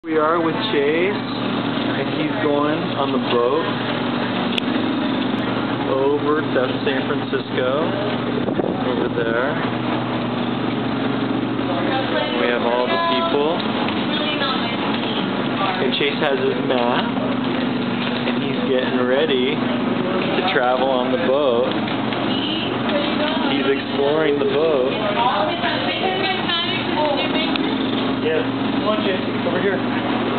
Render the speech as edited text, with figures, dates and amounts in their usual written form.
We are with Chase, and he's going on the boat over to San Francisco, over there. We have all the people, and Chase has his map, and he's getting ready to travel on the boat. He's exploring the boat. Yes, come on Chase, over here.